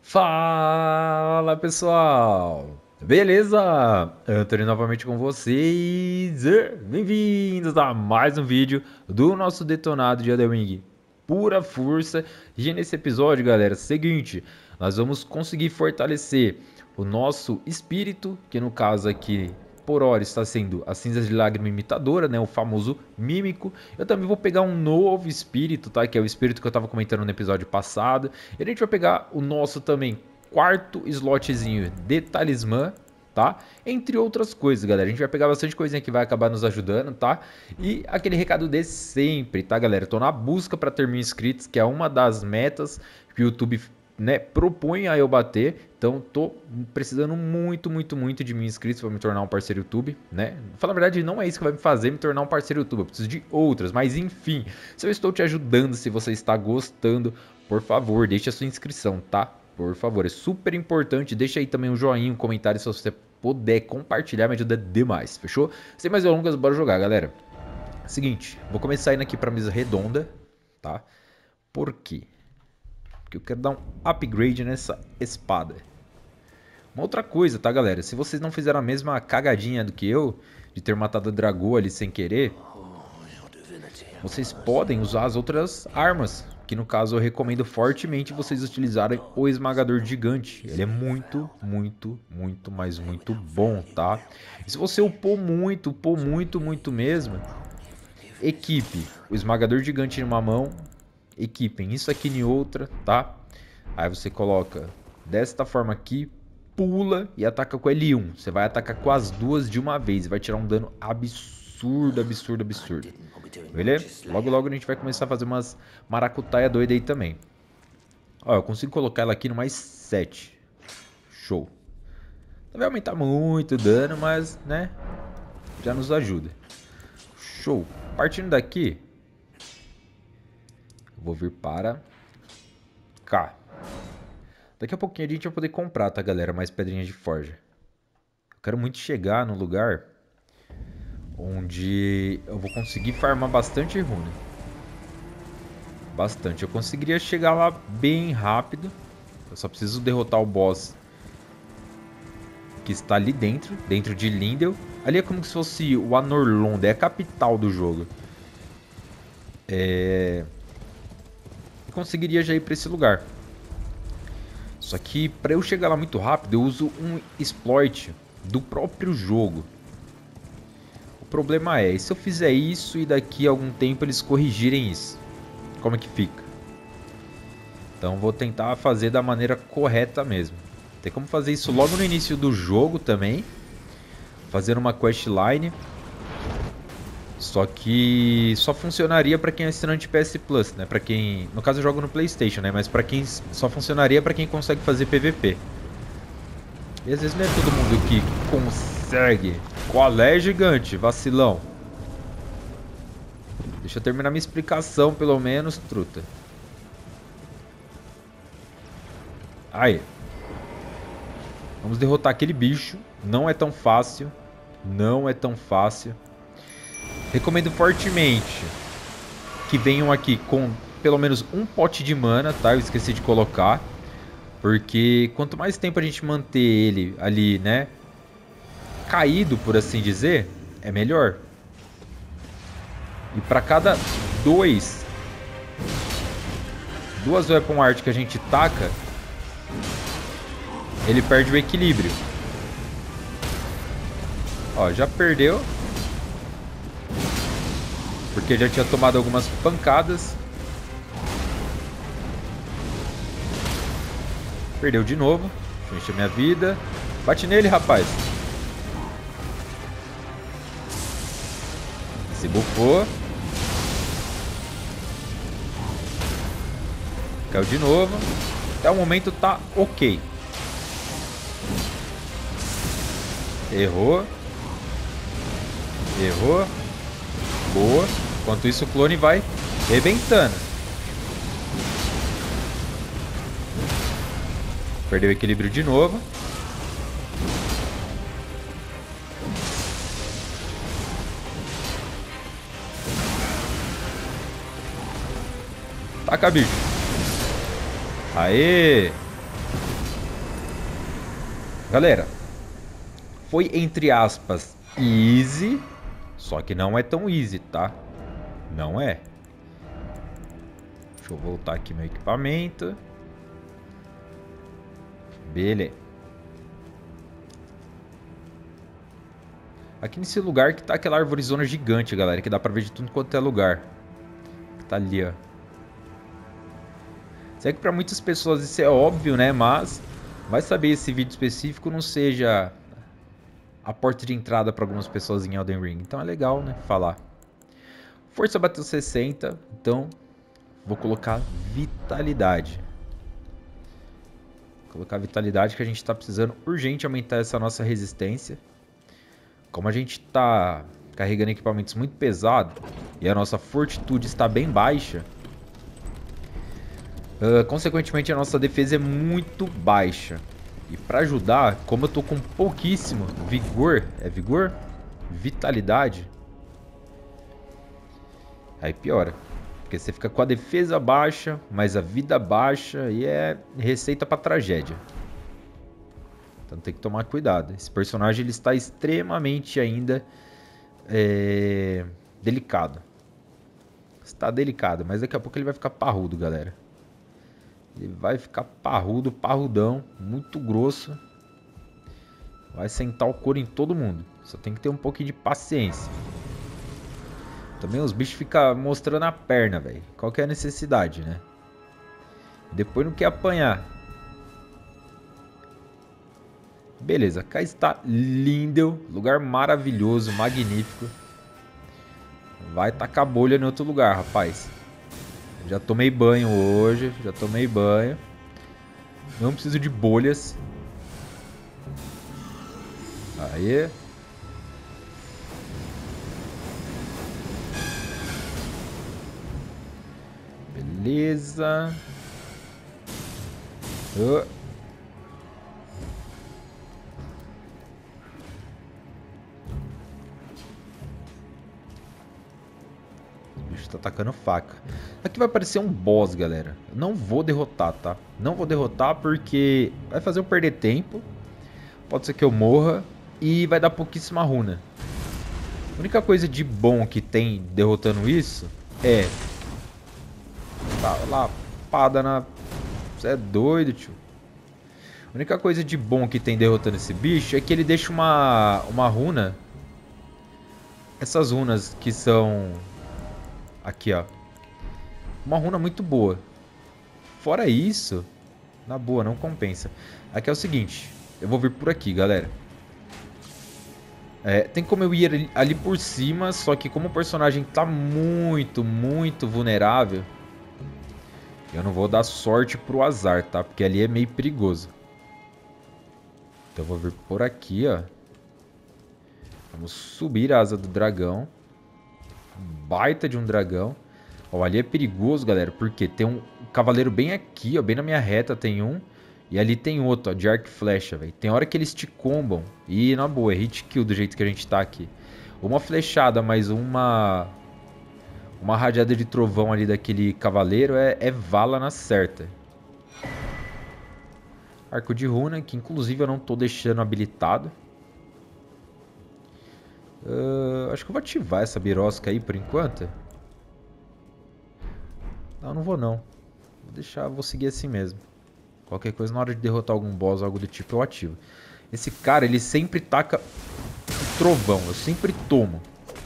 Fala pessoal, beleza? Antônio novamente com vocês. Bem-vindos a mais um vídeo do nosso detonado de Elden Ring pura força. E nesse episódio, galera, seguinte, nós vamos conseguir fortalecer o nosso espírito, que no caso aqui por hora está sendo a cinza de lágrima imitadora, né, o famoso mímico. Eu também vou pegar um novo espírito, tá, que é o espírito que eu estava comentando no episódio passado. E a gente vai pegar o nosso também quarto slotzinho de talismã, tá? Entre outras coisas, galera. A gente vai pegar bastante coisinha que vai acabar nos ajudando, tá? E aquele recado de sempre, tá, galera? Eu tô na busca para ter 1000 inscritos, que é uma das metas que o YouTube, né, propõe a eu bater. Então tô precisando muito de 1000 inscritos para me tornar um parceiro YouTube, né? Falar a verdade, não é isso que vai me fazer me tornar um parceiro YouTube, eu preciso de outras, mas enfim, se eu estou te ajudando, se você está gostando, por favor, deixe a sua inscrição, tá? Por favor, é super importante, deixa aí também um joinha, um comentário se você puder compartilhar, me ajuda demais, fechou? Sem mais delongas, bora jogar, galera. Seguinte, vou começar indo aqui pra mesa redonda, tá? Por quê? Porque eu quero dar um upgrade nessa espada. Uma outra coisa, tá, galera? Se vocês não fizeram a mesma cagadinha do que eu, de ter matado a Dragô ali sem querer, vocês podem usar as outras armas, que no caso eu recomendo fortemente vocês utilizarem o esmagador gigante. Ele é muito bom, tá? E se você upou muito mesmo, equipe o esmagador gigante em uma mão, equipem isso aqui em outra, tá? Aí você coloca desta forma aqui, pula e ataca com L1. Você vai atacar com as duas de uma vez e vai tirar um dano absurdo. Beleza? Logo a gente vai começar a fazer umas maracutaia doida aí também. Ó, eu consigo colocar ela aqui no mais 7. Show. Não vai aumentar muito o dano, mas, né, já nos ajuda. Show. Partindo daqui, eu vou vir para cá. Daqui a pouquinho a gente vai poder comprar, tá, galera? Mais pedrinhas de forja. Eu quero muito chegar no lugar onde eu vou conseguir farmar bastante rune. Bastante. Eu conseguiria chegar lá bem rápido. Eu só preciso derrotar o boss que está ali dentro de Lindel. Ali é como se fosse o Anor Londo, é a capital do jogo. Eu conseguiria já ir para esse lugar. Só que para eu chegar lá muito rápido, eu uso um exploit do próprio jogo. O problema é, se eu fizer isso e daqui a algum tempo eles corrigirem isso, como é que fica? Então vou tentar fazer da maneira correta mesmo. Tem como fazer isso logo no início do jogo também. Fazer uma questline. Só que só funcionaria para quem é assinante PS Plus, né? Para quem, no caso eu jogo no PlayStation, né? Mas para quem só funcionaria para quem consegue fazer PVP. E às vezes não é todo mundo que consegue. Qual é, gigante? Vacilão. Deixa eu terminar minha explicação, pelo menos, truta. Aí. Vamos derrotar aquele bicho. Não é tão fácil. Recomendo fortemente que venham aqui com pelo menos um pote de mana, tá? Eu esqueci de colocar. Porque quanto mais tempo a gente manter ele ali, né, caído, por assim dizer, é melhor. E para cada duas Weapon Art que a gente taca, ele perde o equilíbrio. Ó, já perdeu. Porque já tinha tomado algumas pancadas. Perdeu de novo. Deixa eu encher minha vida. Bate nele, rapaz. Se bufou. Caiu de novo. Até o momento tá ok. Errou. Boa. Enquanto isso o clone vai rebentando. Perdeu o equilíbrio de novo. Taca, bicho. Aê! Galera, foi entre aspas easy, só que não é tão easy, tá? Não é. Deixa eu voltar aqui meu equipamento. Beleza. Aqui nesse lugar que tá aquela arvorizona gigante, galera, que dá pra ver de tudo quanto é lugar. Tá ali, ó. Sei que pra muitas pessoas isso é óbvio, né? Mas vai saber esse vídeo específico não seja a porta de entrada pra algumas pessoas em Elden Ring. Então é legal, né? Falar. Força bateu 60, então vou colocar vitalidade. Vou colocar vitalidade que a gente tá precisando urgente aumentar essa nossa resistência. Como a gente tá carregando equipamentos muito pesados e a nossa fortitude está bem baixa, consequentemente a nossa defesa é muito baixa. E para ajudar, como eu tô com pouquíssimo vigor, é vigor? Vitalidade. Aí piora. Porque você fica com a defesa baixa, mas a vida baixa e é receita para tragédia. Então tem que tomar cuidado. Esse personagem ele está extremamente ainda delicado. Está delicado, mas daqui a pouco ele vai ficar parrudo, galera. Ele vai ficar parrudo, parrudão, muito grosso. Vai sentar o couro em todo mundo. Só tem que ter um pouquinho de paciência. Também os bichos ficam mostrando a perna, velho. Qual que é a necessidade, né? Depois não quer apanhar. Beleza, cá está Lindel. Lugar maravilhoso, magnífico. Vai tacar bolha em outro lugar, rapaz. Já tomei banho hoje, já tomei banho. Não preciso de bolhas. Aí. Beleza. O bicho tá atacando faca. Aqui vai aparecer um boss, galera. Eu não vou derrotar, tá? Não vou derrotar porque vai fazer eu perder tempo. Pode ser que eu morra. E vai dar pouquíssima runa. A única coisa de bom que tem derrotando isso é... Tá, lapada na... Você é doido, tio. A única coisa de bom que tem derrotando esse bicho é que ele deixa uma runa. Essas runas que são... Aqui, ó. Uma runa muito boa. Fora isso, na boa, não compensa. Aqui é o seguinte. Eu vou vir por aqui, galera. Tem como eu ir ali por cima, só que como o personagem tá muito, muito vulnerável, eu não vou dar sorte pro azar, tá? Porque ali é meio perigoso. Então eu vou vir por aqui, ó. Vamos subir a asa do dragão. Baita de um dragão. Ó, ali é perigoso, galera, porque tem um cavaleiro bem aqui, ó, bem na minha reta tem um. E ali tem outro, ó, de arco e flecha, velho. Tem hora que eles te combam. E na boa, é hit kill do jeito que a gente tá aqui. Uma flechada, mais uma rajada de trovão ali daquele cavaleiro é vala na certa. Arco de runa, que inclusive eu não tô deixando habilitado. Acho que eu vou ativar essa birosca aí por enquanto. Não, não vou não. Vou deixar, vou seguir assim mesmo. Qualquer coisa, na hora de derrotar algum boss ou algo do tipo, eu ativo. Esse cara, ele sempre taca o trovão. Eu sempre tomo.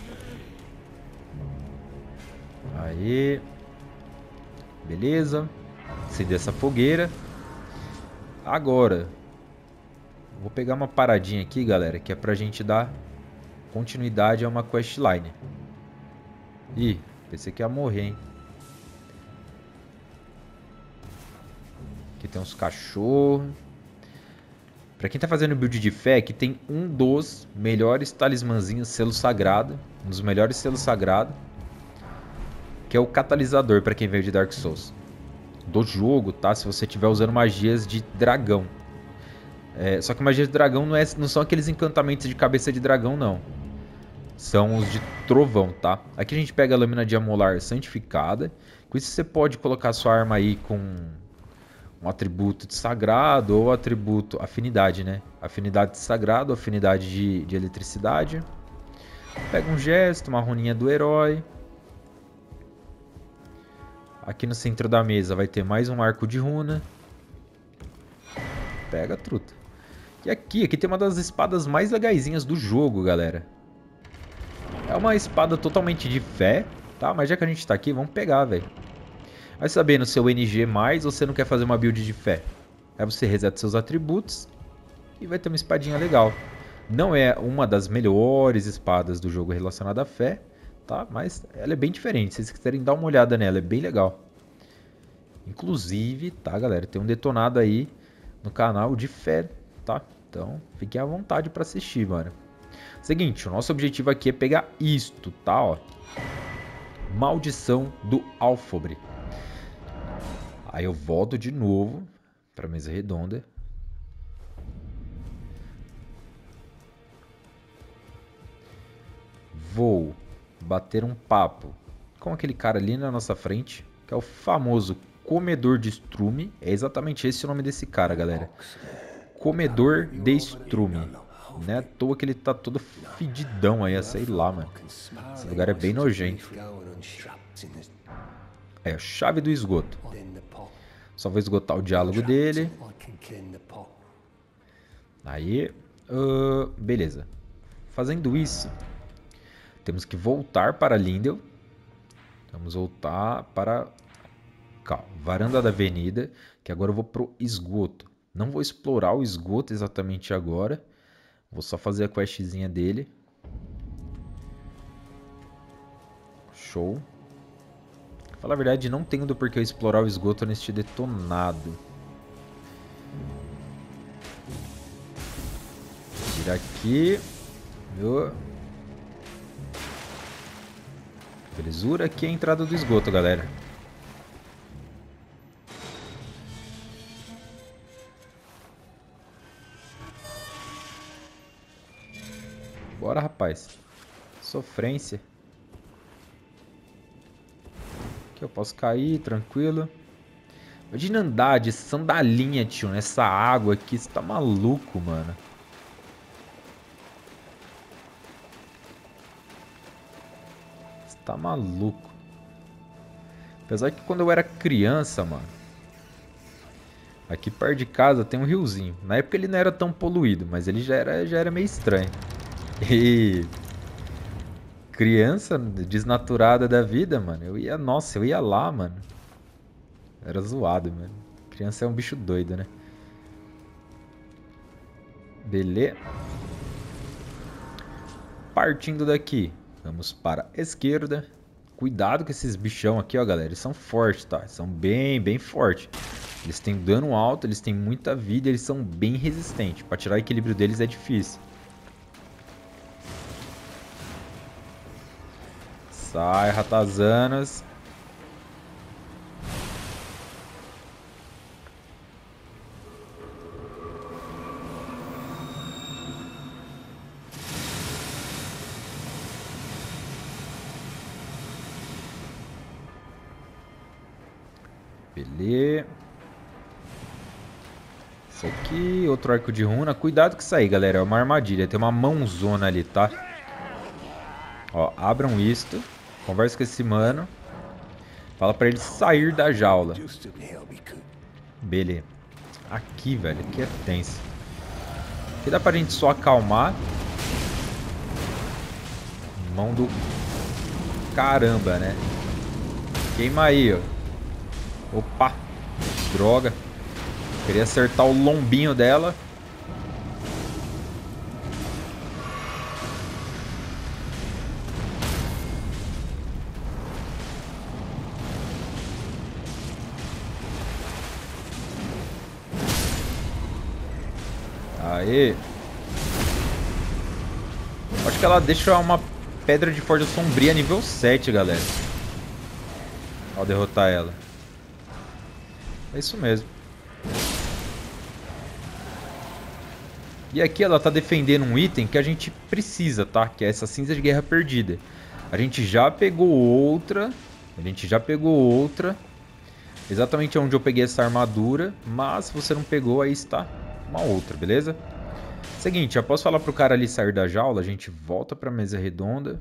Aí. Beleza. Acender essa fogueira. Agora. Vou pegar uma paradinha aqui, galera, que é pra gente dar continuidade a uma questline. Ih, pensei que ia morrer, hein. Aqui tem uns cachorros. Pra quem tá fazendo build de fé, aqui tem um dos melhores talismãzinhos, selo sagrado. Um dos melhores selos sagrados. Que é o catalisador, pra quem veio de Dark Souls. Do jogo, tá? Se você estiver usando magias de dragão. Só que magias de dragão não são aqueles encantamentos de cabeça de dragão, não. São os de trovão, tá? Aqui a gente pega a lâmina de amolar santificada. Com isso você pode colocar sua arma aí com um atributo de sagrado ou atributo afinidade, né? Afinidade de sagrado, afinidade de eletricidade. Pega um gesto, uma runinha do herói. Aqui no centro da mesa vai ter mais um arco de runa. Pega, truta. E aqui tem uma das espadas mais legaisinhas do jogo, galera. É uma espada totalmente de fé, tá? Mas já que a gente tá aqui, vamos pegar, velho. Vai saber no seu NG+, você não quer fazer uma build de fé. Aí você reseta seus atributos e vai ter uma espadinha legal. Não é uma das melhores espadas do jogo relacionada à fé, tá? Mas ela é bem diferente. Se vocês quiserem dar uma olhada nela, é bem legal. Inclusive, tá, galera? Tem um detonado aí no canal de fé, tá? Então, fiquem à vontade pra assistir, mano. Seguinte, o nosso objetivo aqui é pegar isto, tá? Ó. Maldição do Alfobre. Aí eu volto de novo pra mesa redonda. Vou bater um papo com aquele cara ali na nossa frente, que é o famoso Comedor de Estrume. É exatamente esse o nome desse cara, galera. Comedor de Estrume. Não é à toa que ele tá todo fedidão aí, sei lá, mano. Esse lugar é bem nojento. É, chave do esgoto. Só vou esgotar o diálogo dele. Aí, beleza. Fazendo isso, temos que voltar para Lindel. Vamos voltar para Varanda da Avenida, que agora eu vou pro esgoto. Não vou explorar o esgoto exatamente agora. Vou só fazer a questzinha dele. Show. Pra falar a verdade, não tenho do porquê eu explorar o esgoto neste detonado. Tirar aqui. Belezura. Aqui é a entrada do esgoto, galera. Bora, rapaz. Sofrência. Aqui eu posso cair, tranquilo. Imagina andar de sandalinha, tio, nessa água aqui. Você tá maluco, mano. Você tá maluco. Apesar que quando eu era criança, mano, aqui perto de casa tem um riozinho. Na época ele não era tão poluído, mas ele já era meio estranho. E criança desnaturada da vida, mano, eu ia lá, mano. Era zoado, mano. Criança é um bicho doido, né? Beleza. Partindo daqui, vamos para a esquerda. Cuidado com esses bichão aqui, ó, galera. Eles são fortes, tá? São bem fortes. Eles têm dano alto, eles têm muita vida, eles são bem resistentes. Pra tirar o equilíbrio deles é difícil. Sai, ratazanas. Beleza. Isso aqui, outro arco de runa. Cuidado com isso aí, galera. É uma armadilha. Tem uma mãozona ali, tá? Ó, abram isto. Conversa com esse mano. Fala pra ele sair da jaula. Beleza. Aqui, velho. Aqui é tenso. Aqui dá pra gente só acalmar. Mão do caramba, né? Queima aí, ó. Opa. Droga. Queria acertar o lombinho dela. Aê. Acho que ela deixa uma pedra de forja sombria nível 7, galera. Ao derrotar ela. É isso mesmo. E aqui ela tá defendendo um item que a gente precisa, tá? Que é essa cinza de guerra perdida. A gente já pegou outra. Exatamente onde eu peguei essa armadura, mas se você não pegou, aí está uma outra, beleza? Seguinte, após falar pro cara ali sair da jaula, a gente volta pra mesa redonda.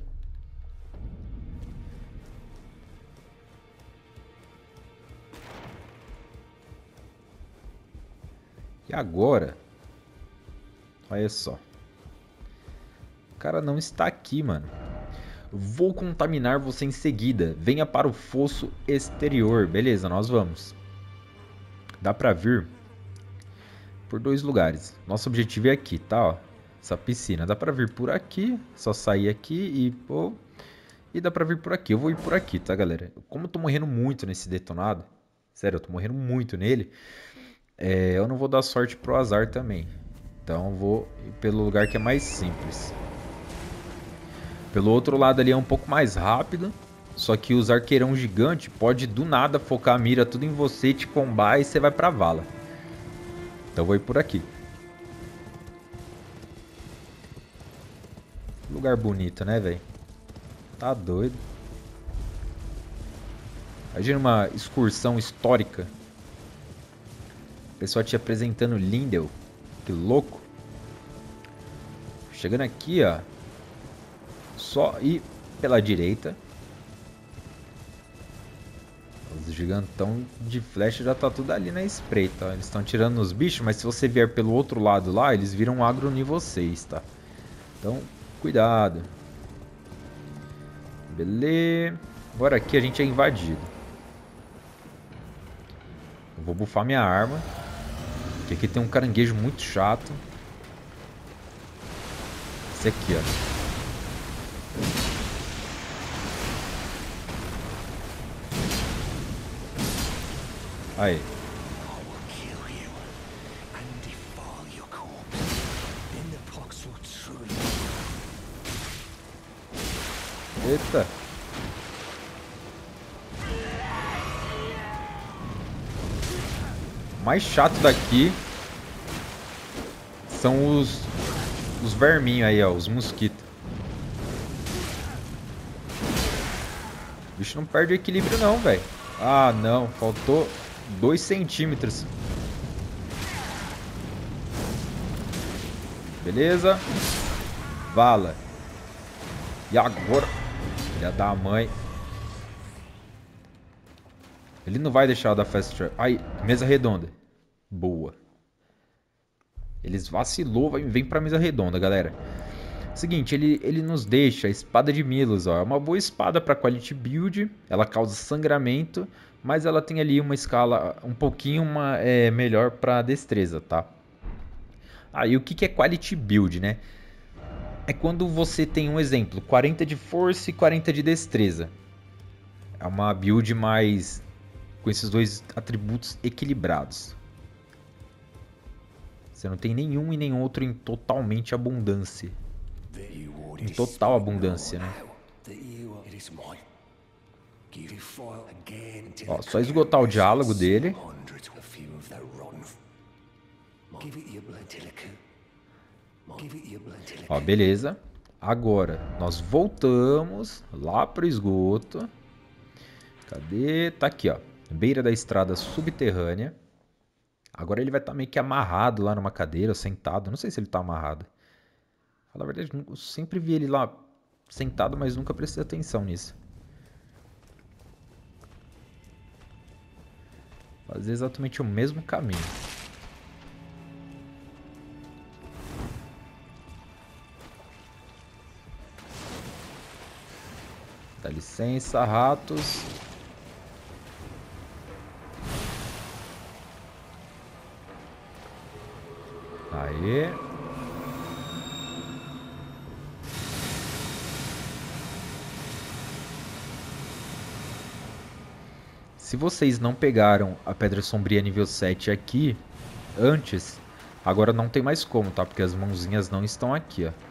E agora, olha só. O cara não está aqui, mano. Vou contaminar você em seguida. Venha para o fosso exterior. Beleza, nós vamos. Dá pra vir por 2 lugares. Nosso objetivo é aqui, tá? Ó, essa piscina. Dá pra vir por aqui. Só sair aqui e... pô, e dá pra vir por aqui. Eu vou ir por aqui, tá, galera? Como eu tô morrendo muito nesse detonado. Sério, eu tô morrendo muito nele. Eu não vou dar sorte pro azar também. Então eu vou ir pelo lugar que é mais simples. Pelo outro lado ali é um pouco mais rápido. Só que os arqueirão gigante pode do nada focar a mira tudo em você, te combar e você vai pra vala. Então eu vou ir por aqui. Lugar bonito, né, velho? Tá doido. Imagina uma excursão histórica. O pessoal te apresentando Lindel. Que louco. Chegando aqui, ó. Só ir pela direita. Os gigantão de flecha já tá tudo ali na espreita, ó. Eles estão tirando os bichos, mas se você vier pelo outro lado lá, eles viram agro em vocês, tá? Então, cuidado. Beleza. Agora aqui a gente é invadido. Eu vou bufar minha arma. Porque aqui tem um caranguejo muito chato. Esse aqui, ó. Aí. Eita. O mais chato daqui são os verminhos aí, ó, os mosquitos. O bicho não perde o equilíbrio não, velho. Ah, não, faltou 2 centímetros. Beleza. Vala. E agora? Filha da mãe. Ele não vai deixar eu dar fast travel. Ai, mesa redonda. Boa. Eles vacilou, vem pra mesa redonda, galera. Seguinte, ele nos deixa a espada de Milos, ó. É uma boa espada para quality build. Ela causa sangramento, mas ela tem ali uma escala um pouquinho melhor para destreza, tá? E o que é quality build, né? É quando você tem um exemplo, 40 de força e 40 de destreza. É uma build mais com esses dois atributos equilibrados. Você não tem nenhum e nem outro em totalmente abundância. Em total abundância, né? Ó, só esgotar o diálogo dele. Ó, beleza. Agora, nós voltamos lá pro esgoto. Cadê? Tá aqui, ó. Beira da estrada subterrânea. Agora ele vai estar meio que amarrado lá numa cadeira, sentado. Não sei se ele tá amarrado. Na verdade, eu sempre vi ele lá sentado, mas nunca prestei atenção nisso. Fazer exatamente o mesmo caminho. Dá licença, ratos. Aê. Se vocês não pegaram a Pedra Sombria nível 7 aqui antes, agora não tem mais como, tá? Porque as mãozinhas não estão aqui, ó.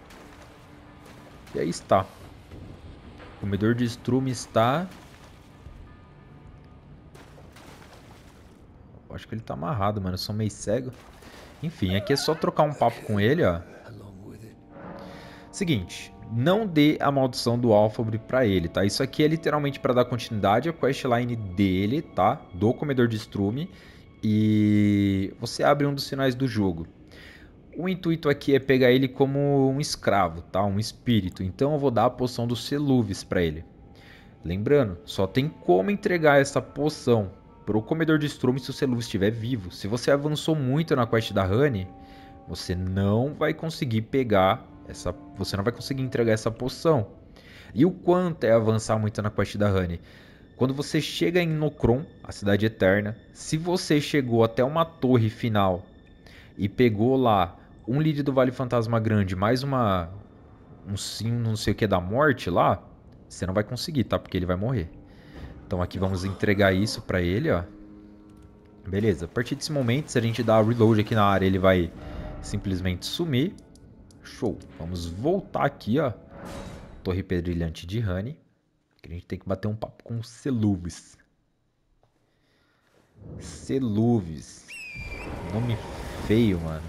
E aí está. O comedor de estrume está... Eu acho que ele tá amarrado, mano. Eu sou meio cego. Enfim, aqui é só trocar um papo com ele, ó. Seguinte, não dê a maldição do Alfabre pra ele, tá? Isso aqui é literalmente para dar continuidade à questline dele, tá? Do Comedor de Estrume. E você abre um dos sinais do jogo. O intuito aqui é pegar ele como um escravo, tá? Um espírito. Então eu vou dar a poção do Celuvis pra ele. Lembrando, só tem como entregar essa poção pro Comedor de Estrume se o Celuvis estiver vivo. Se você avançou muito na quest da Honey, você não vai conseguir pegar essa, você não vai conseguir entregar essa poção. E o quanto é avançar muito na quest da Honey? Quando você chega em Nokron, a cidade eterna, se você chegou até uma torre final e pegou lá um líder do Vale Fantasma Grande, mais um sim, não sei o que da morte lá, você não vai conseguir, tá? Porque ele vai morrer. Então aqui vamos entregar isso pra ele, ó. Beleza, a partir desse momento, se a gente dar reload aqui na área, ele vai simplesmente sumir. Show. Vamos voltar aqui, ó. Torre Pedrilhante de Honey. Que a gente tem que bater um papo com o Celuvis. Celuvis. Nome feio, mano.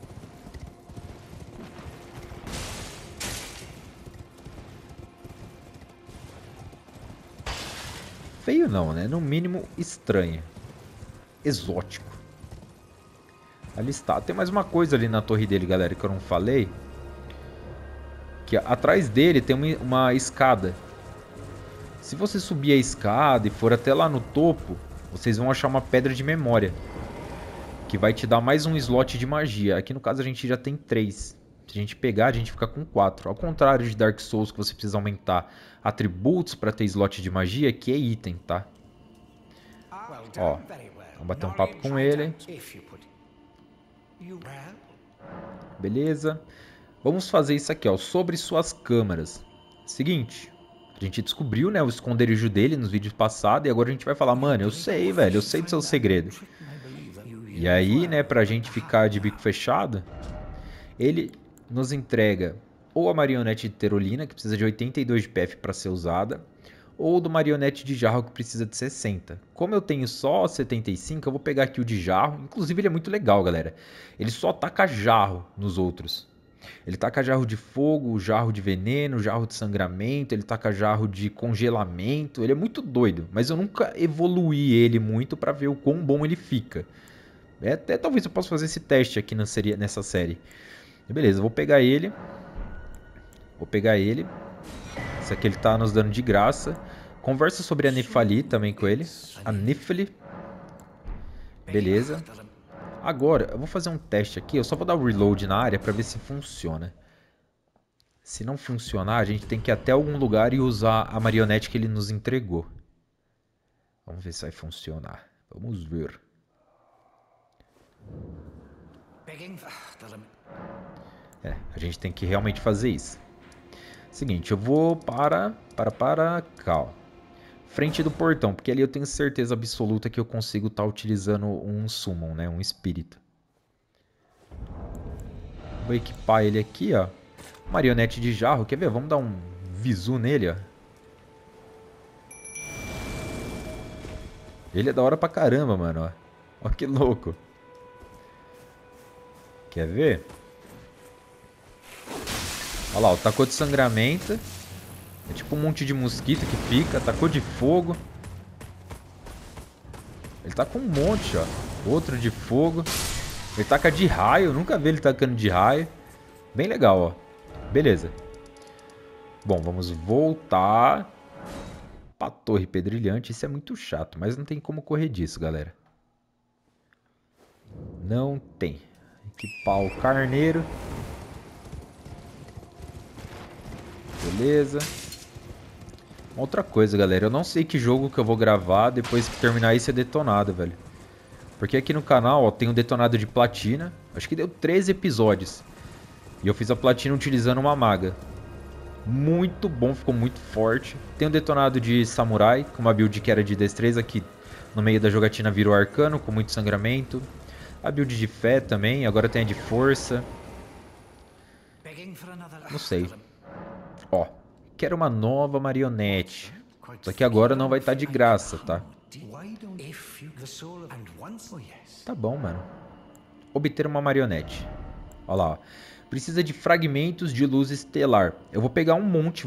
Feio não, né? No mínimo estranho. Exótico. Ali está. Tem mais uma coisa ali na torre dele, galera, que eu não falei. Que atrás dele tem uma escada. Se você subir a escada e for até lá no topo, vocês vão achar uma pedra de memória. Que vai te dar mais um slot de magia. Aqui no caso a gente já tem 3. Se a gente pegar, a gente fica com 4. Ao contrário de Dark Souls, que você precisa aumentar atributos para ter slot de magia, que é item, tá? Ó, vamos bater um papo com ele. Beleza. Vamos fazer isso aqui, ó, sobre suas câmaras. Seguinte, a gente descobriu, né, o esconderijo dele nos vídeos passados e agora a gente vai falar, mano, eu sei, velho, eu sei do seu segredo. E aí, né, pra gente ficar de bico fechado, ele nos entrega ou a marionete de Terolina, que precisa de 82 de PF para ser usada, ou do marionete de jarro, que precisa de 60. Como eu tenho só 75, eu vou pegar aqui o de jarro. Inclusive ele é muito legal, galera. Ele só taca jarro nos outros. Ele taca jarro de fogo, jarro de veneno, jarro de sangramento, ele taca jarro de congelamento. Ele é muito doido, mas eu nunca evoluí ele muito para ver o quão bom ele fica. Até talvez eu possa fazer esse teste aqui nessa série. Beleza, eu vou pegar ele. Esse aqui ele tá nos dando de graça. Conversa sobre a Nefali também com ele. A Nefali. Beleza. Agora, eu vou fazer um teste aqui. Eu só vou dar o reload na área pra ver se funciona. Se não funcionar, a gente tem que ir até algum lugar e usar a marionete que ele nos entregou. Vamos ver se vai funcionar. Vamos ver. A gente tem que realmente fazer isso. Seguinte, eu vou para cá, ó. Frente do portão, porque ali eu tenho certeza absoluta que eu consigo estar utilizando um summon, né? Um espírito. Vou equipar ele aqui, ó. Marionete de jarro, quer ver? Vamos dar um visu nele, ó. Ele é da hora pra caramba, mano, ó. Ó que louco. Quer ver? Olha lá, ó, tacou de sangramento. É tipo um monte de mosquito que pica. Tacou de fogo. Ele tá com um monte, ó. Outro de fogo. Ele taca de raio. Eu nunca vi ele tacando de raio. Bem legal, ó. Beleza. Bom, vamos voltar pra Torre Pedrilhante. Isso é muito chato, mas não tem como correr disso, galera. Não tem. Equipar o carneiro. Beleza. Outra coisa, galera. Eu não sei que jogo que eu vou gravar depois que terminar isso é detonado, velho. Porque aqui no canal, ó, tem um detonado de platina. Acho que deu 13 episódios. E eu fiz a platina utilizando uma maga. Muito bom, ficou muito forte. Tem um detonado de samurai, com uma build que era de destreza, que no meio da jogatina virou arcano, com muito sangramento. A build de fé também, agora tem a de força. Não sei. Ó, quero uma nova marionete. Só que agora não vai estar de graça, tá? Tá bom, mano. Obter uma marionete. Olha lá, ó. Precisa de fragmentos de luz estelar. Eu vou pegar um monte,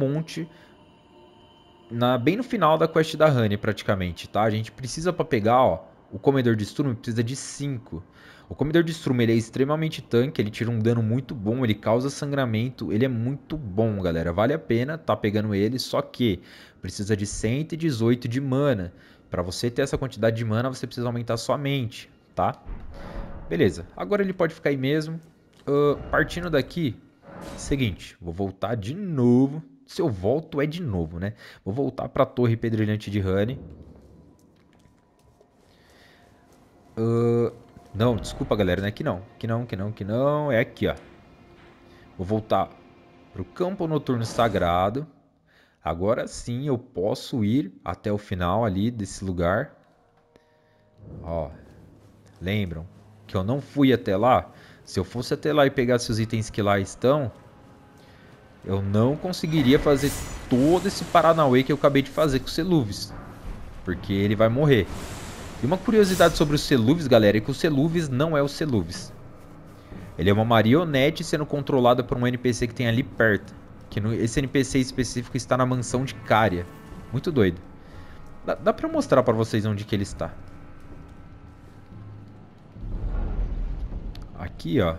bem no final da quest da Honey, praticamente, tá? A gente precisa para pegar, ó, o comedor de estrume precisa de 5. O comedor de estrume ele é extremamente tanque, ele tira um dano muito bom, ele causa sangramento, ele é muito bom, galera. Vale a pena tá pegando ele, só que precisa de 118 de mana. Para você ter essa quantidade de mana, você precisa aumentar sua mente, tá? Beleza, agora ele pode ficar aí mesmo. Partindo daqui, seguinte, vou voltar de novo. Se eu volto é de novo, né? Vou voltar para a Torre Pedrilhante de Honey. Não, desculpa, galera, não é aqui não. Aqui não. É aqui, ó. Vou voltar pro Campo Noturno Sagrado. Agora sim eu posso ir até o final ali desse lugar. Ó, lembram que eu não fui até lá? Se eu fosse até lá e pegasse os itens que lá estão, eu não conseguiria fazer todo esse Paranauê que eu acabei de fazer com o Celuvis. Porque ele vai morrer. E uma curiosidade sobre o Celuvis, galera, é que o Celuvis não é o Celuvis. Ele é uma marionete sendo controlada por um NPC que tem ali perto. Esse NPC específico está na mansão de Caria. Muito doido. Dá pra mostrar pra vocês onde que ele está. Aqui, ó.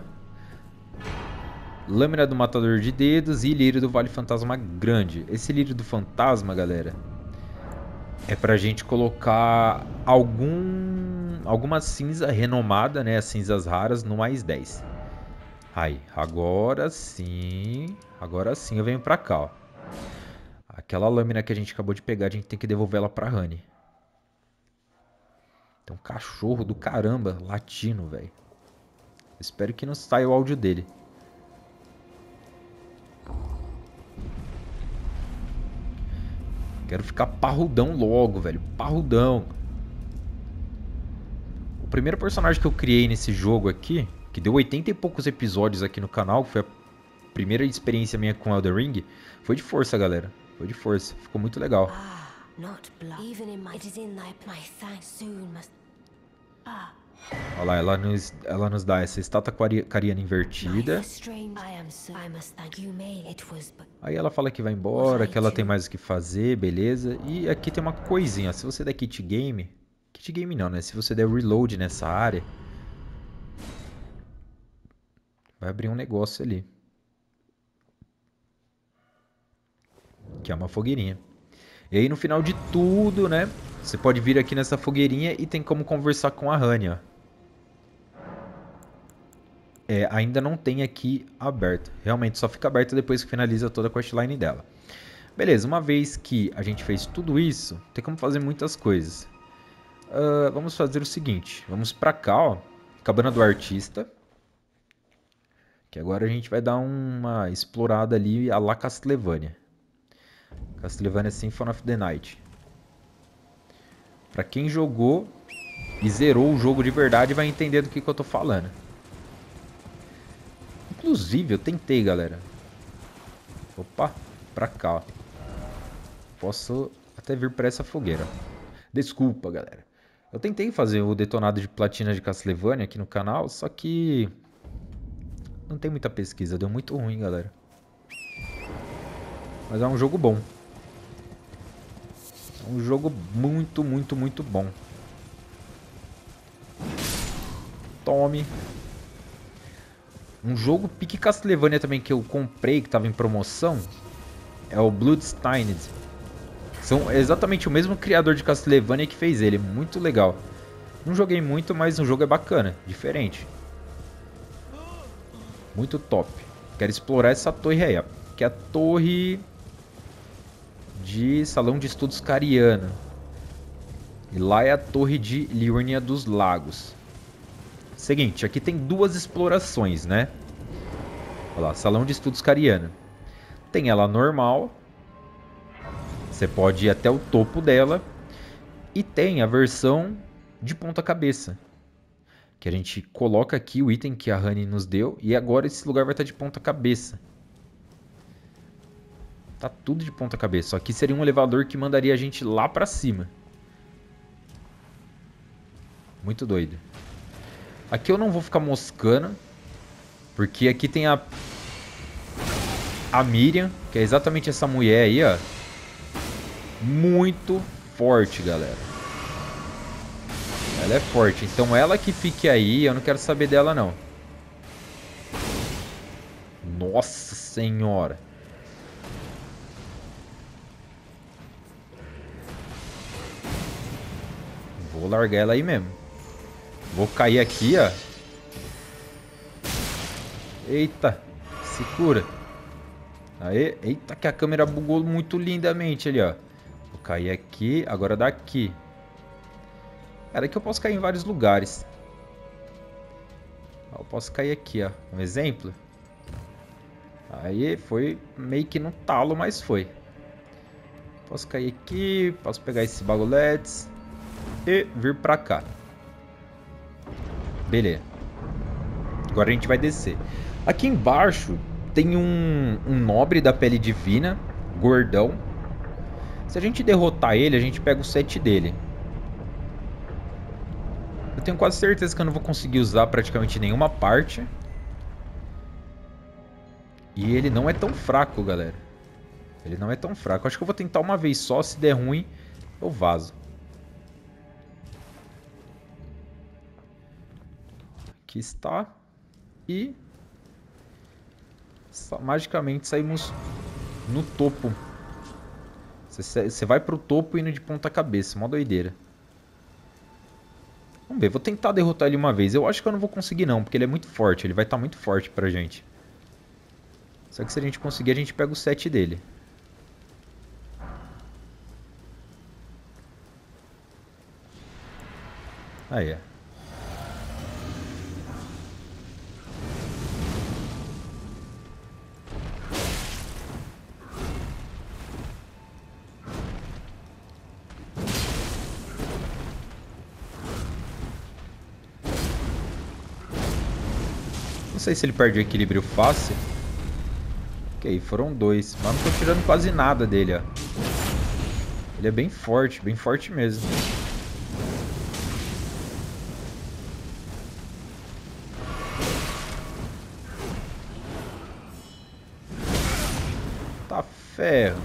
Lâmina do Matador de Dedos e Lírio do Vale Fantasma Grande. Esse Lírio do Fantasma, galera, é pra gente colocar alguma cinza renomada, né? As cinzas raras no mais 10. Aí, agora sim eu venho pra cá, ó. Aquela lâmina que a gente acabou de pegar, a gente tem que devolver ela pra Honey. Tem um cachorro do caramba latindo, velho. Espero que não saia o áudio dele. Quero ficar parrudão logo, velho. Parrudão. O primeiro personagem que eu criei nesse jogo aqui, que deu 80 e poucos episódios aqui no canal, foi a primeira experiência minha com Elden Ring, foi de força, galera. Foi de força. Ficou muito legal. Olha lá, ela nos dá essa estátua cariana invertida. Aí ela fala que vai embora, que ela tem mais o que fazer, beleza. E aqui tem uma coisinha, se você der kit game não, né? Se você der reload nessa área, vai abrir um negócio ali. Que é uma fogueirinha. E aí no final de tudo, né? Você pode vir aqui nessa fogueirinha e tem como conversar com a Honey, ó. Ainda não tem aqui aberto. Realmente só fica aberto depois que finaliza toda a questline dela. Beleza, uma vez que a gente fez tudo isso, tem como fazer muitas coisas. Vamos fazer o seguinte. Vamos pra cá, ó. Cabana do Artista. Que agora a gente vai dar uma explorada ali a la Castlevania. Castlevania Symphony of the Night. Pra quem jogou e zerou o jogo de verdade vai entender do que eu tô falando. Inclusive, eu tentei, galera. Opa, pra cá, ó. Posso até vir pra essa fogueira. Desculpa, galera. Eu tentei fazer o detonado de platina de Castlevania aqui no canal, só que não tem muita pesquisa. Deu muito ruim, galera. Mas é um jogo bom. É um jogo muito, muito, muito bom. Tome. Um jogo pique Castlevania também que eu comprei, que estava em promoção, é o Bloodstained. São exatamente o mesmo criador de Castlevania que fez ele. Muito legal. Não joguei muito, mas o jogo é bacana. Diferente. Muito top. Quero explorar essa torre aí, ó. Que é a torre de Salão de Estudos Cariana. E lá é a torre de Liurnia dos Lagos. Seguinte, aqui tem duas explorações, né? Olha lá, Salão de Estudos Cariana. Tem ela normal. Você pode ir até o topo dela. E tem a versão de ponta cabeça. Que a gente coloca aqui o item que a Honey nos deu. E agora esse lugar vai estar de ponta cabeça. Tá tudo de ponta cabeça. Só que seria um elevador que mandaria a gente lá pra cima. Muito doido. Aqui eu não vou ficar moscando. Porque aqui tem a Miriam, que é exatamente essa mulher aí, ó. Muito forte, galera. Ela é forte. Então ela que fique aí, eu não quero saber dela, não. Nossa senhora. Vou largar ela aí mesmo. Vou cair aqui, ó. Eita. Se cura. Aê. Eita, que a câmera bugou muito lindamente ali, ó. Vou cair aqui. Agora daqui. Era que eu posso cair em vários lugares. Eu posso cair aqui, ó. Um exemplo. Aí foi meio que no talo, mas foi. Posso cair aqui. Posso pegar esses baguletes. E vir pra cá. Beleza. Agora a gente vai descer. Aqui embaixo tem um nobre da pele divina. Gordão. Se a gente derrotar ele, a gente pega o set dele. Eu tenho quase certeza que eu não vou conseguir usar praticamente nenhuma parte. E ele não é tão fraco, galera. Ele não é tão fraco. Acho que eu vou tentar uma vez só. Se der ruim, eu vazo. Aqui está. E magicamente saímos no topo. Você vai pro topo indo de ponta cabeça. Mó doideira. Vamos ver, vou tentar derrotar ele uma vez. Eu acho que eu não vou conseguir não, porque ele é muito forte. Ele vai estar muito forte pra gente. Só que se a gente conseguir, a gente pega o set dele. Aí é. Não sei se ele perde o equilíbrio fácil. Ok, foram dois. Mas não tô tirando quase nada dele, ó. Ele é bem forte mesmo. Tá ferro.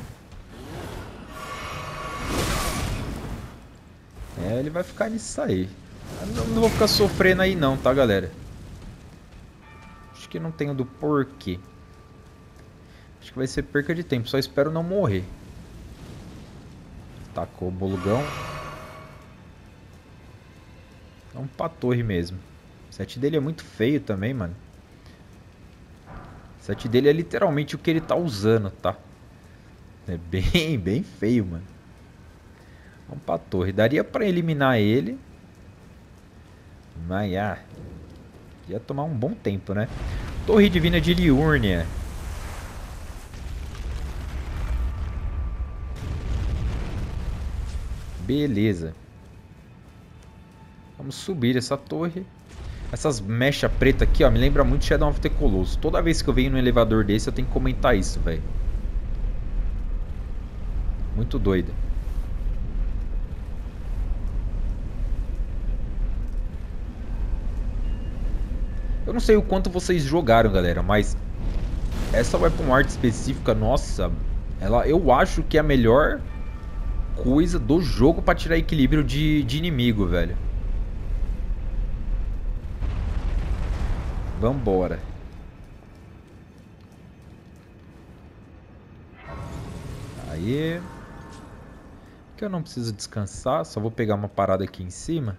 É, ele vai ficar nisso aí. Eu não vou ficar sofrendo aí não, tá, galera? Acho que não tenho do porquê. Acho que vai ser perca de tempo. Só espero não morrer. Tacou o bolugão. Vamos pra torre mesmo. O set dele é muito feio também, mano. O set dele é literalmente o que ele tá usando, tá? É bem feio, mano. Vamos pra torre. Daria pra eliminar ele. Mas, ia tomar um bom tempo, né? Torre Divina de Liurnia. Beleza. Vamos subir essa torre. Essas mechas pretas aqui, ó, me lembra muito Shadow of the Colossus. Toda vez que eu venho no elevador desse, eu tenho que comentar isso, velho. Muito doido. Eu não sei o quanto vocês jogaram, galera, mas essa Weapon Art específica, nossa, eu acho que é a melhor coisa do jogo pra tirar equilíbrio de inimigo, velho. Vambora. Aí. Que eu não preciso descansar, só vou pegar uma parada aqui em cima.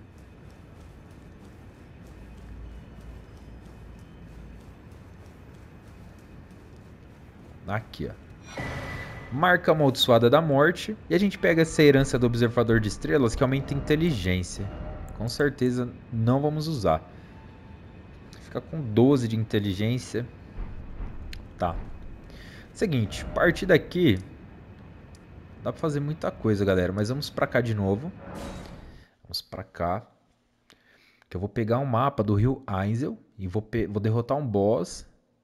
Aqui, ó. Marca amaldiçoada da morte. E a gente pega essa herança do observador de estrelas que aumenta a inteligência. Com certeza não vamos usar. Fica com 12 de inteligência. Tá. Seguinte, a partir daqui dá pra fazer muita coisa, galera. Mas vamos pra cá de novo. Vamos pra cá. Que eu vou pegar um mapa do rio Ainsel. E vou derrotar um boss.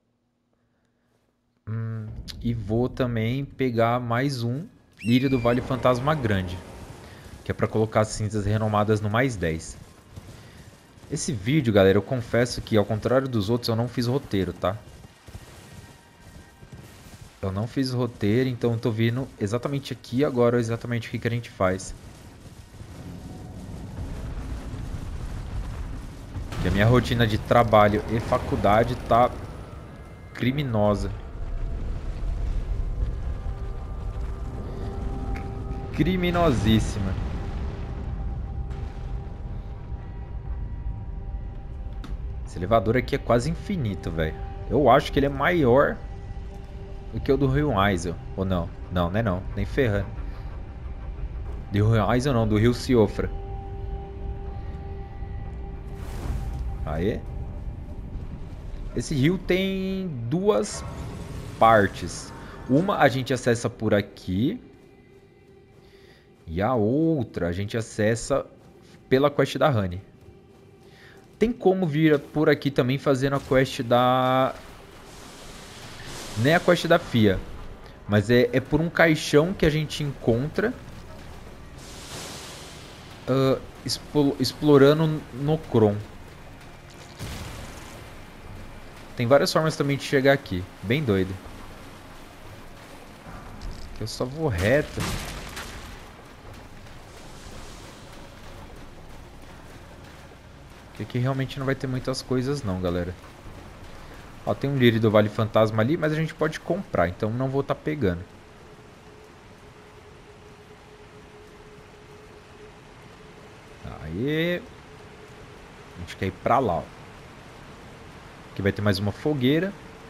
E vou também pegar mais um Lírio do Vale Fantasma Grande. Que é pra colocar as cinzas renomadas no mais 10. Esse vídeo, galera, eu confesso que, ao contrário dos outros, eu não fiz roteiro, tá? Eu não fiz roteiro, então eu tô vindo exatamente aqui agora, exatamente o que a gente faz. Que a minha rotina de trabalho e faculdade tá criminosa. Criminosíssima. Esse elevador aqui é quase infinito, velho. Eu acho que ele é maior do que o do Rio Eisel. Ou não? Não, não é não. Nem ferrando. Do Rio Eisel não, do Rio Siofra. Aê. Esse rio tem duas partes. Uma a gente acessa por aqui. E a outra a gente acessa pela quest da Honey. Tem como vir por aqui também fazendo a quest da... Nem a quest da FIA. Mas é por um caixão que a gente encontra. Explorando no Kron. Tem várias formas também de chegar aqui. Bem doido. Eu só vou reto. Porque aqui realmente não vai ter muitas coisas não, galera. Ó, tem um lírio do Vale Fantasma ali, mas a gente pode comprar. Então não vou estar pegando. Aí. A gente quer ir pra lá, ó. Aqui vai ter mais uma fogueira.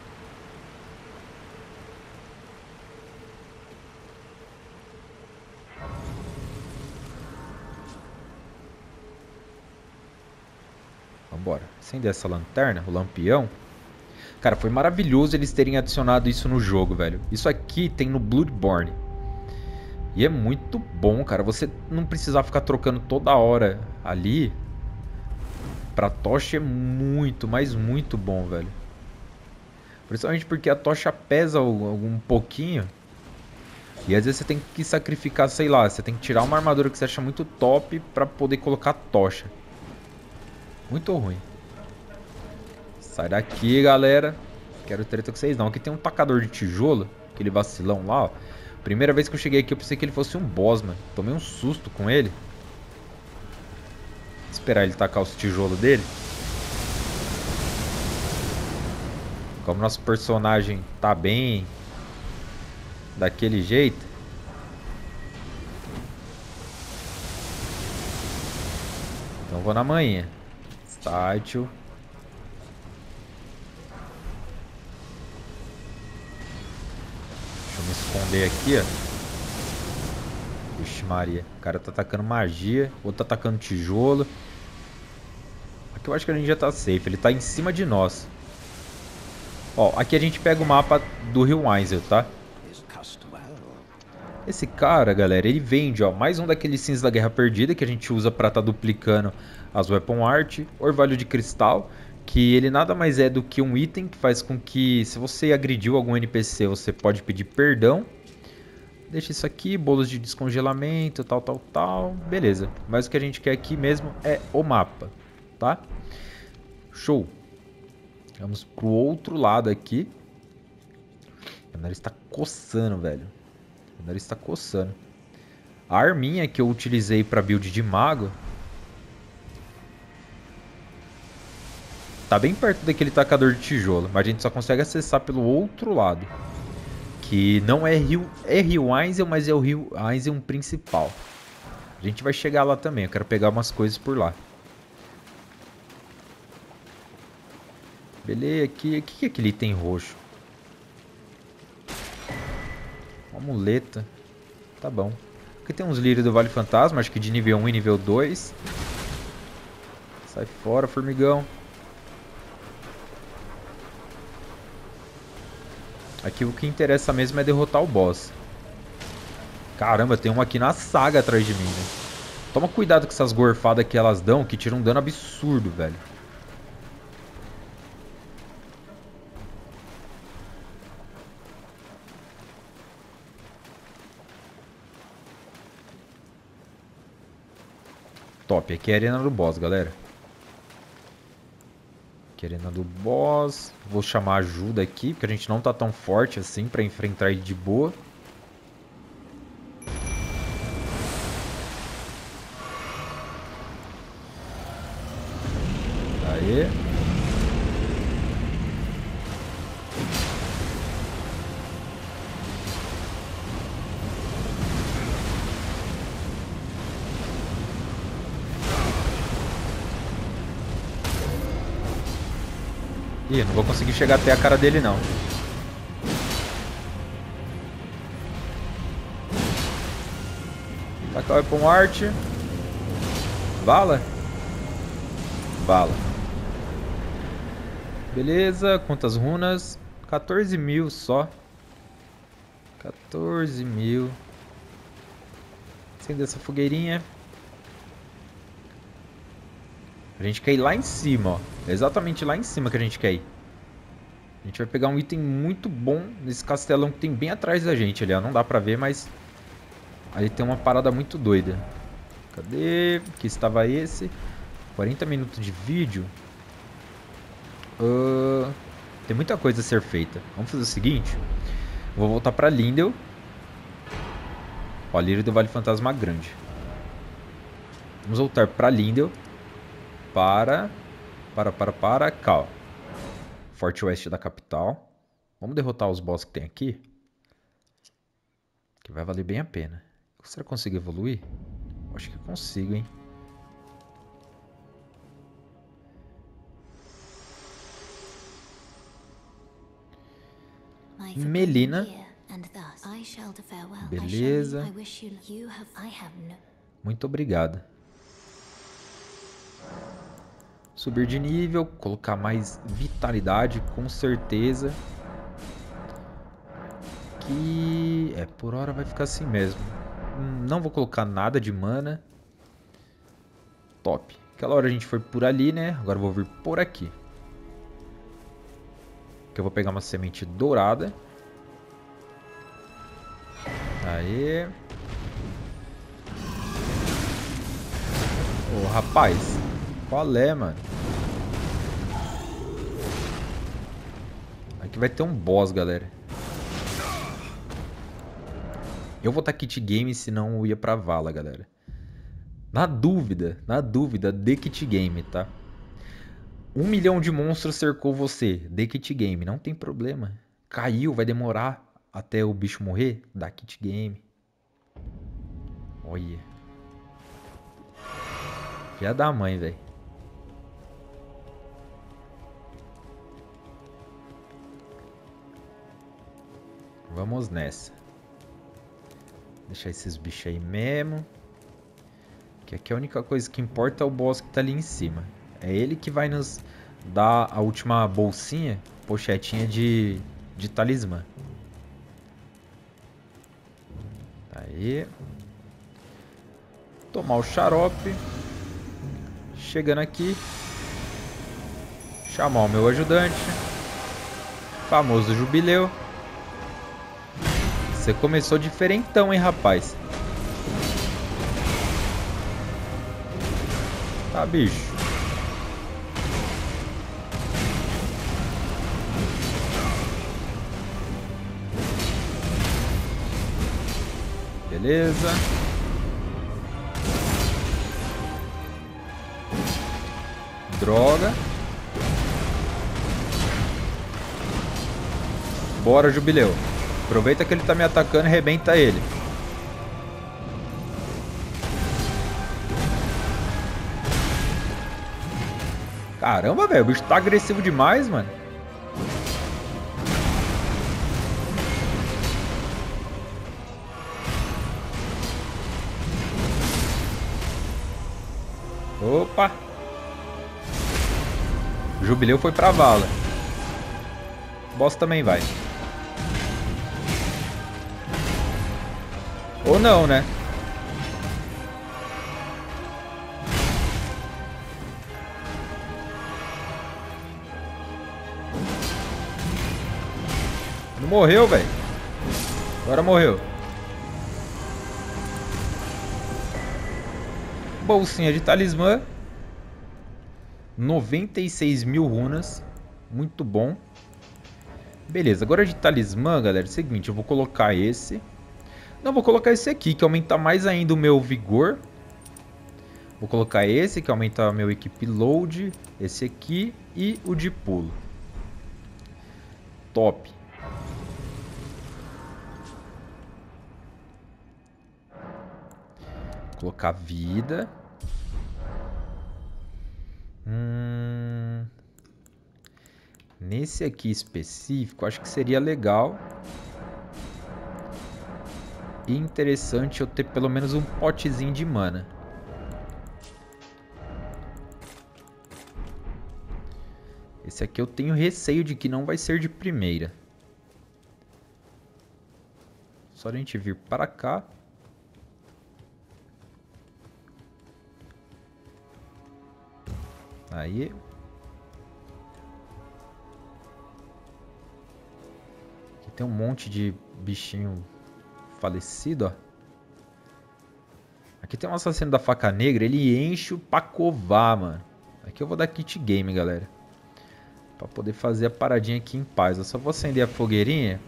Vambora. Acender essa lanterna, o lampião. Cara, foi maravilhoso eles terem adicionado isso no jogo, velho. Isso aqui tem no Bloodborne. E é muito bom, cara. Você não precisar ficar trocando toda hora ali. Pra tocha é muito, mas muito bom, velho. Principalmente porque a tocha pesa um pouquinho. E às vezes você tem que sacrificar, sei lá, você tem que tirar uma armadura que você acha muito top pra poder colocar tocha. Muito ruim. Sai daqui, galera. Quero treta com vocês não. Aqui tem um tacador de tijolo. Aquele vacilão lá, ó. Primeira vez que eu cheguei aqui eu pensei que ele fosse um boss, mano. Tomei um susto com ele. Vou esperar ele tacar os tijolos dele. Como nosso personagem tá bem daquele jeito. Então vou na manhã. Start. Deixa eu me esconder aqui, ó. Vixe Maria. O cara tá atacando magia. O outro tá atacando tijolo. Aqui eu acho que a gente já tá safe. Ele tá em cima de nós. Ó, aqui a gente pega o mapa do Rio Eisel, tá? Esse cara, galera, ele vende, ó, mais um daqueles cinzas da Guerra Perdida que a gente usa pra tá duplicando as Weapon Art, Orvalho de Cristal, que ele nada mais é do que um item que faz com que, se você agrediu algum NPC, você pode pedir perdão. Deixa isso aqui, bolos de descongelamento, tal, tal, tal, beleza. Mas o que a gente quer aqui mesmo é o mapa, tá? Show! Vamos pro outro lado aqui. Meu nariz tá coçando, velho. Meu nariz tá coçando. A arminha que eu utilizei pra build de mago tá bem perto daquele tacador de tijolo, mas a gente só consegue acessar pelo outro lado. Que não é Rio Eisel, mas é o Rio Eisel principal. A gente vai chegar lá também, eu quero pegar umas coisas por lá. Beleza, aqui. O que é aquele item roxo? Uma muleta. Tá bom. Aqui tem uns lírios do Vale Fantasma, acho que de nível 1 e nível 2. Sai fora, formigão. Aqui o que interessa mesmo é derrotar o boss. Caramba, tem um aqui na saga atrás de mim, né? Toma cuidado com essas gorfadas que elas dão, que tiram um dano absurdo, velho. Top, aqui é a arena do boss, galera. Querendo do boss. Vou chamar ajuda aqui, porque a gente não tá tão forte assim pra enfrentar ele de boa. Aê. Ih, não vou conseguir chegar até a cara dele, não. Taca o Weapon Art. Vala? Vala. Beleza, quantas runas? 14 mil só. 14 mil. Acender essa fogueirinha. A gente quer ir lá em cima, ó. É exatamente lá em cima que a gente quer ir. A gente vai pegar um item muito bom nesse castelão que tem bem atrás da gente ali, ó. Não dá pra ver, mas... aí tem uma parada muito doida. Cadê? Aqui estava esse. 40 minutos de vídeo. Tem muita coisa a ser feita. Vamos fazer o seguinte. Vou voltar pra Lindel. Ó, Lírio do Vale Fantasma Grande. Vamos voltar pra Lindel. Para cá, ó. Forte Oeste da capital. Vamos derrotar os boss que tem aqui. Que vai valer bem a pena. Será que eu consigo evoluir? Acho que consigo, hein? Melina. Beleza. Muito obrigado. Subir de nível, colocar mais vitalidade, com certeza. Que por hora vai ficar assim mesmo. Não vou colocar nada de mana. Top. Aquela hora a gente foi por ali, né? Agora eu vou vir por aqui. Que eu vou pegar uma semente dourada. Aê. Ô, rapaz. Qual é, mano? Aqui vai ter um boss, galera. Eu vou estar kit game, senão eu ia pra vala, galera. Na dúvida, dê kit game, tá? 1 milhão de monstros cercou você, dê kit game, não tem problema. Caiu, vai demorar até o bicho morrer, dá kit game. Olha. Já dá mãe, velho. Vamos nessa. Deixar esses bichos aí mesmo. Que aqui a única coisa que importa é o boss que tá ali em cima. É ele que vai nos dar a última bolsinha, pochetinha de talismã. Aí. Tomar o xarope. Chegando aqui. Chamar o meu ajudante. Famoso jubileu. Você começou diferentão, hein, rapaz? Tá, bicho. Beleza. Droga. Bora, jubileu. Aproveita que ele tá me atacando e arrebenta ele. Caramba, velho. O bicho tá agressivo demais, mano. Opa. O jubileu foi pra vala. O boss também vai. Ou não, né? Não morreu, velho. Agora morreu. Bolsinha de talismã. 96 mil runas. Muito bom. Beleza, agora de talismã, galera, é o seguinte, eu vou colocar esse. Não, vou colocar esse aqui, que aumenta mais ainda o meu vigor. Vou colocar esse, que aumenta o meu equipe load. Esse aqui e o de pulo. Top. Vou colocar vida. Nesse aqui específico, acho que seria legal e interessante eu ter pelo menos um potezinho de mana. Esse aqui eu tenho receio de que não vai ser de primeira. Só a gente vir para cá. Aí. Aqui tem um monte de bichinho falecido, ó. Aqui tem um assassino da faca negra, ele enche o Pacová, mano. Aqui eu vou dar kit game, galera. Pra poder fazer a paradinha aqui em paz. Eu só vou acender a fogueirinha.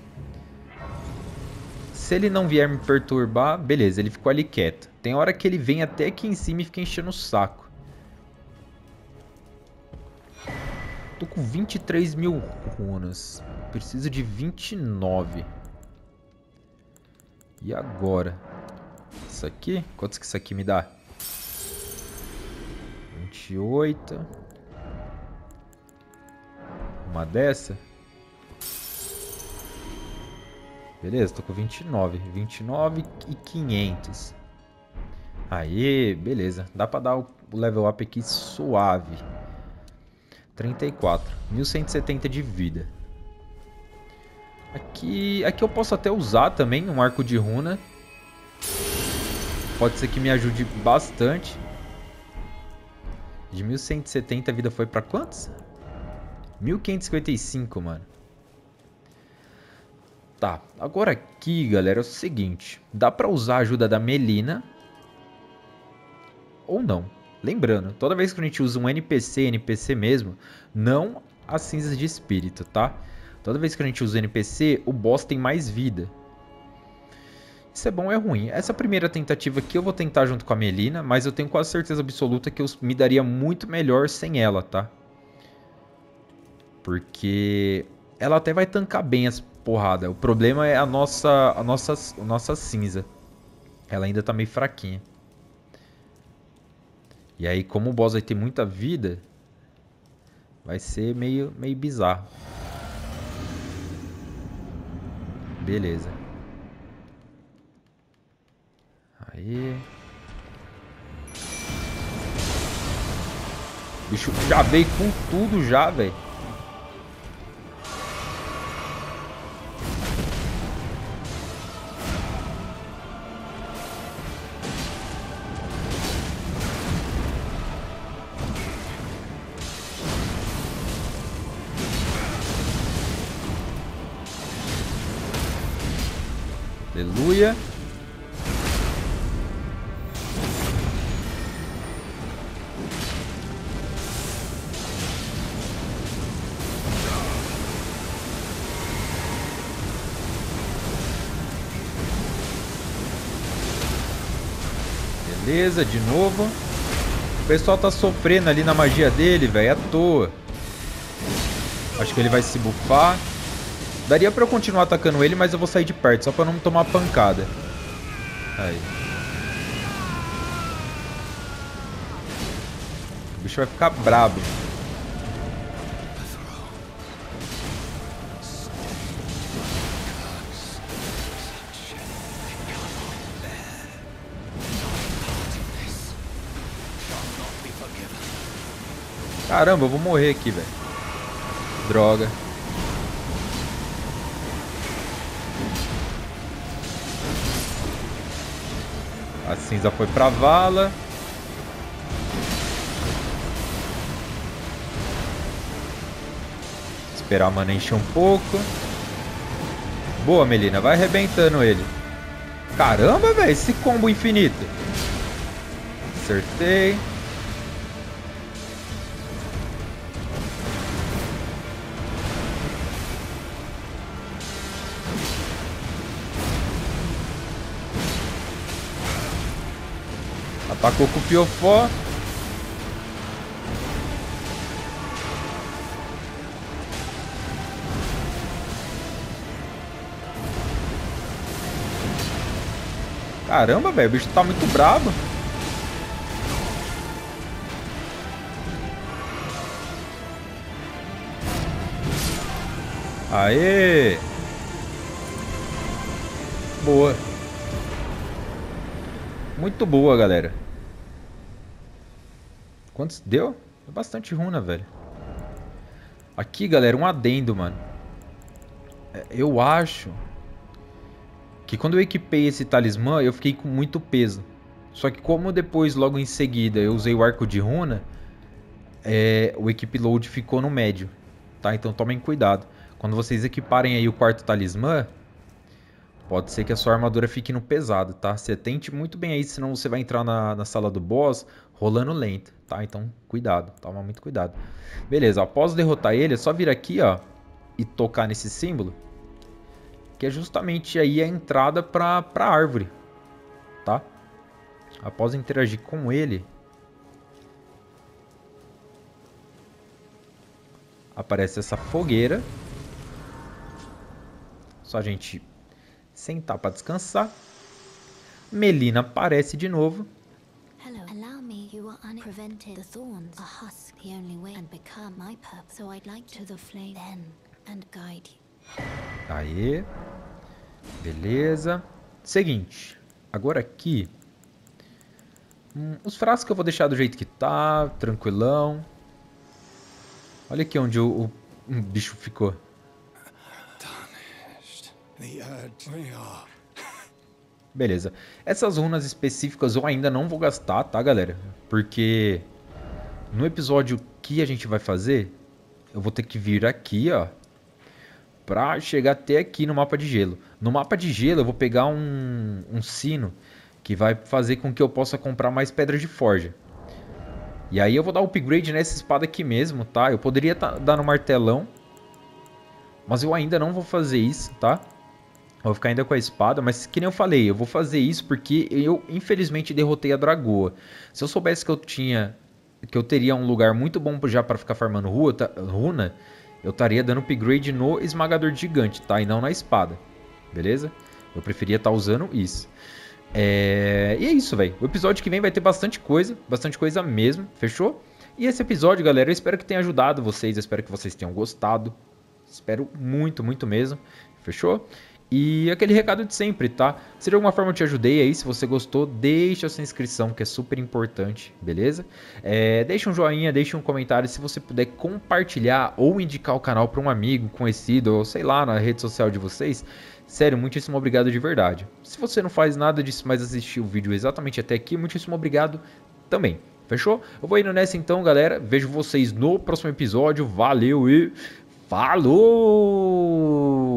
Se ele não vier me perturbar, beleza, ele ficou ali quieto. Tem hora que ele vem até aqui em cima e fica enchendo o saco. Tô com 23 mil runas. Preciso de 29. E agora? Isso aqui? Quantos que isso aqui me dá? 28. Uma dessa. Beleza, tô com 29. 29 e 500. Aê, beleza. Dá pra dar o level up aqui suave. 34. 1170 de vida. Aqui eu posso até usar também um arco de runa. Pode ser que me ajude bastante. De 1170 a vida foi pra quantos? 1555, mano. Tá, agora aqui, galera, é o seguinte. Dá pra usar a ajuda da Melina. Ou não. Lembrando, toda vez que a gente usa um NPC mesmo, não as cinzas de espírito, tá? Toda vez que a gente usa NPC, o boss tem mais vida. Isso é bom ou é ruim? Essa primeira tentativa aqui eu vou tentar junto com a Melina, mas eu tenho quase certeza absoluta que eu me daria muito melhor sem ela, tá? Porque ela até vai tancar bem as porradas. O problema é a nossa cinza. Ela ainda tá meio fraquinha. E aí, como o boss vai ter muita vida, vai ser meio bizarro. Beleza. Aí. O bicho já veio com tudo já, velho. Aleluia. Beleza, de novo. O pessoal tá sofrendo ali na magia dele, velho, à toa. Acho que ele vai se bufar. Daria pra eu continuar atacando ele, mas eu vou sair de perto, só pra não tomar pancada. Aí. O bicho vai ficar brabo. Caramba, eu vou morrer aqui, velho. Droga. A cinza foi pra vala. Esperar a mana encher um pouco. Boa, Melina. Vai arrebentando ele. Caramba, velho. Esse combo infinito. Acertei. Atacou com o Piofó. Caramba, velho, o bicho tá muito brabo. Aê! Boa. Muito boa, galera. Quantos deu? É bastante runa, velho. Aqui, galera, um adendo, mano. Eu acho que quando eu equipei esse talismã, eu fiquei com muito peso. Só que como depois, logo em seguida, eu usei o arco de runa, o equip load ficou no médio, tá? Então tomem cuidado. Quando vocês equiparem aí o quarto talismã, pode ser que a sua armadura fique no pesado, tá? Você tente muito bem aí, senão você vai entrar na sala do boss rolando lento, tá? Então cuidado, toma muito cuidado. Beleza, após derrotar ele, é só vir aqui, ó, e tocar nesse símbolo, que é justamente aí a entrada pra árvore, tá? Após interagir com ele, aparece essa fogueira. Só a gente sentar para descansar. Melina aparece de novo. Hello, allow me. You are unprevented. The thorns are husk the only way and become my purpose. So I'd like to the flame then and guide you. Aê. Beleza. Seguinte. Agora aqui. Os frascos eu vou deixar do jeito que tá. Tranquilão. Olha aqui onde o bicho ficou. Beleza. Essas runas específicas eu ainda não vou gastar, tá, galera? Porque no episódio que a gente vai fazer, eu vou ter que vir aqui, ó, pra chegar até aqui no mapa de gelo. No mapa de gelo eu vou pegar um sino que vai fazer com que eu possa comprar mais pedras de forja. E aí eu vou dar upgrade nessa espada aqui mesmo, tá? Eu poderia dar no martelão, mas eu ainda não vou fazer isso, tá? Eu vou ficar ainda com a espada, mas que nem eu falei, eu vou fazer isso porque eu infelizmente derrotei a Dragoa. Se eu soubesse que eu teria um lugar muito bom já para ficar farmando runa, eu estaria dando upgrade no esmagador gigante, tá? E não na espada, beleza? Eu preferia estar usando isso. E é isso, velho. O episódio que vem vai ter bastante coisa mesmo, fechou? E esse episódio, galera, eu espero que tenha ajudado vocês, eu espero que vocês tenham gostado. Espero muito, muito mesmo, fechou? E aquele recado de sempre, tá? Se de alguma forma eu te ajudei aí, se você gostou, deixa a sua inscrição, que é super importante, beleza? Deixa um joinha, deixa um comentário, se você puder compartilhar ou indicar o canal para um amigo, conhecido, ou sei lá, na rede social de vocês. Sério, muitíssimo obrigado de verdade. Se você não faz nada disso, mas assistiu o vídeo exatamente até aqui, muitíssimo obrigado também. Fechou? Eu vou indo nessa então, galera. Vejo vocês no próximo episódio. Valeu e falou!